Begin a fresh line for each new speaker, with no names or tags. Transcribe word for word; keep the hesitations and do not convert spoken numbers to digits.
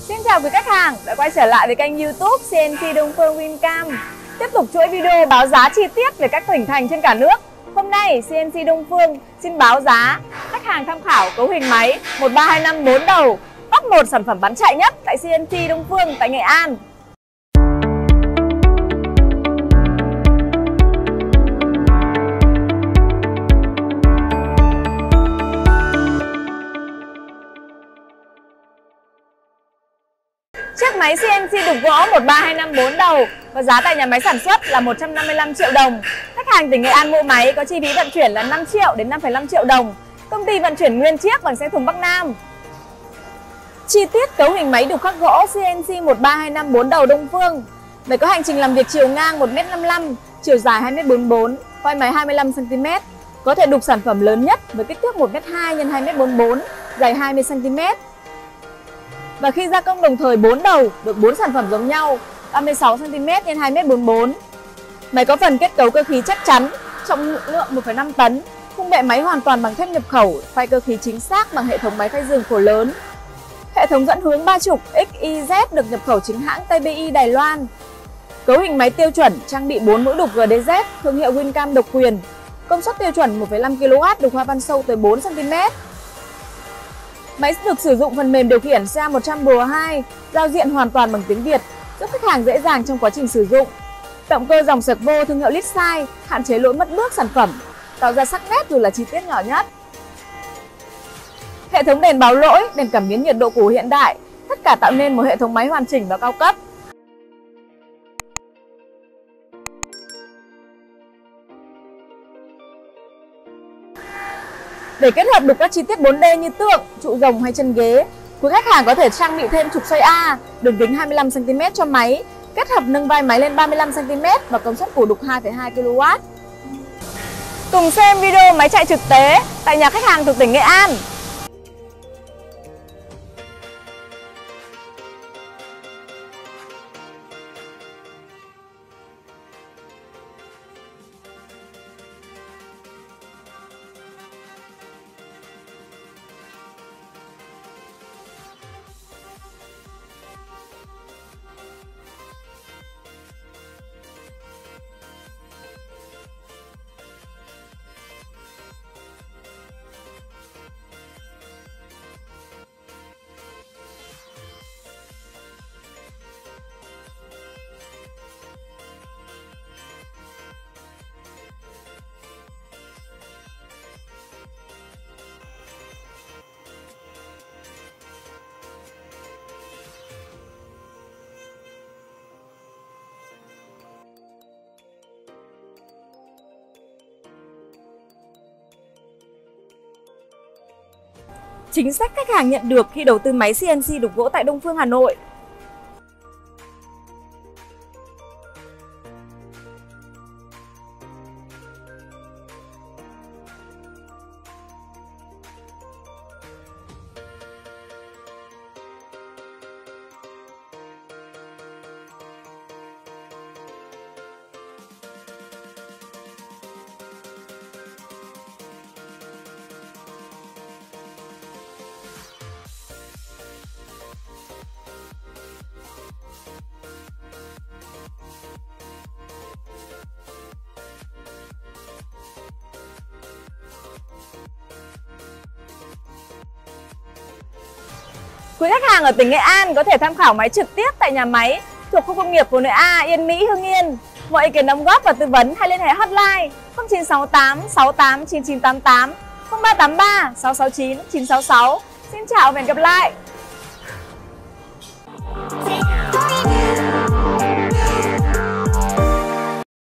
Xin chào quý khách hàng đã quay trở lại với kênh YouTube xê en xê Đông Phương Wincam. Tiếp tục chuỗi video báo giá chi tiết về các tỉnh thành trên cả nước. Hôm nay xê en xê Đông Phương xin báo giá khách hàng tham khảo cấu hình máy một ba hai năm bốn đầu, top một sản phẩm bán chạy nhất tại xê en xê Đông Phương tại Nghệ An. Chiếc máy xê en xê đục gỗ một ba hai năm bốn đầu và giá tại nhà máy sản xuất là một trăm năm mươi lăm triệu đồng. Khách hàng tỉnh Nghệ An mua máy có chi phí vận chuyển là năm triệu đến năm phẩy năm triệu đồng. Công ty vận chuyển nguyên chiếc bằng xe thùng Bắc Nam. Chi tiết cấu hình máy đục khắc gỗ xê en xê một ba hai năm bốn đầu Đông Phương. Máy có hành trình làm việc chiều ngang một mét năm mươi lăm, chiều dài hai mét bốn mươi bốn, quay máy hai mươi lăm xăng ti mét. Có thể đục sản phẩm lớn nhất với kích thước một mét hai nhân hai mét bốn mươi bốn, dày hai mươi xăng ti mét. Và khi gia công đồng thời bốn đầu được bốn sản phẩm giống nhau, ba mươi sáu xăng ti mét nhân hai mét bốn mươi bốn. Máy có phần kết cấu cơ khí chắc chắn, trọng lượng một phẩy năm tấn, khung bệ máy hoàn toàn bằng thép nhập khẩu, phay cơ khí chính xác bằng hệ thống máy phay giường khổ lớn. Hệ thống dẫn hướng ba trục ích i dét được nhập khẩu chính hãng tê bê i Đài Loan. Cấu hình máy tiêu chuẩn, trang bị bốn mũi đục giê đê dét, thương hiệu Wincam độc quyền. Công suất tiêu chuẩn một phẩy năm ki lô oát, đục hoa văn sâu tới bốn xăng ti mét. Máy được sử dụng phần mềm điều khiển xê a một trăm Pro hai, giao diện hoàn toàn bằng tiếng Việt, giúp khách hàng dễ dàng trong quá trình sử dụng. Động cơ dòng Servo thương hiệu Litsai, hạn chế lỗi mất bước sản phẩm, tạo ra sắc nét dù là chi tiết nhỏ nhất. Hệ thống đèn báo lỗi, đèn cảm biến nhiệt độ cũ hiện đại, tất cả tạo nên một hệ thống máy hoàn chỉnh và cao cấp. Để kết hợp được các chi tiết bốn D như tượng, trụ rồng hay chân ghế, quý khách hàng có thể trang bị thêm trục xoay A, đường kính hai mươi lăm xăng ti mét cho máy, kết hợp nâng vai máy lên ba mươi lăm xăng ti mét và công suất củ đục hai phẩy hai ki lô oát. Cùng xem video máy chạy thực tế tại nhà khách hàng thuộc tỉnh Nghệ An. Chính sách khách hàng nhận được khi đầu tư máy xê en xê đục gỗ tại Đông Phương, Hà Nội. Quý khách hàng ở tỉnh Nghệ An có thể tham khảo máy trực tiếp tại nhà máy thuộc khu công nghiệp Phố Nối A, Yên Mỹ, Hưng Yên. Mọi ý kiến đóng góp và tư vấn hãy liên hệ hotline không chín sáu tám sáu tám chín chín tám tám, không ba tám ba sáu sáu chín chín sáu sáu. Xin chào và hẹn gặp lại.